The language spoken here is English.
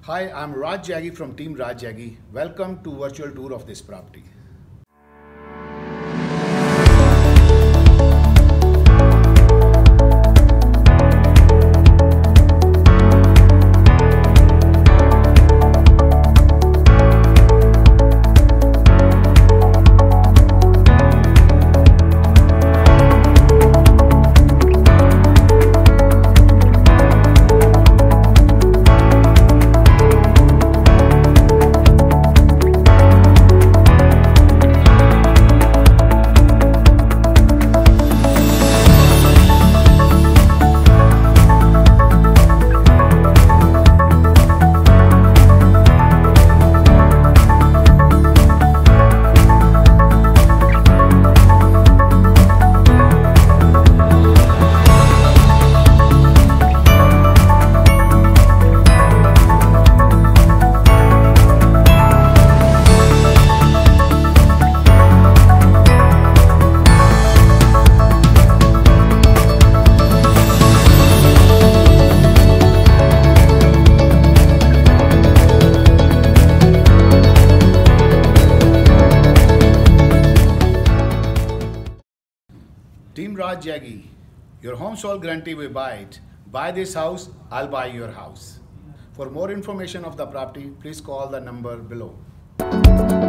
Hi, I'm Jaggi from Team Jaggi. Welcome to virtual tour of this property. Team Jaggi, your home sold guarantee we buy it. Buy this house, I'll buy your house. For more information of the property, please call the number below.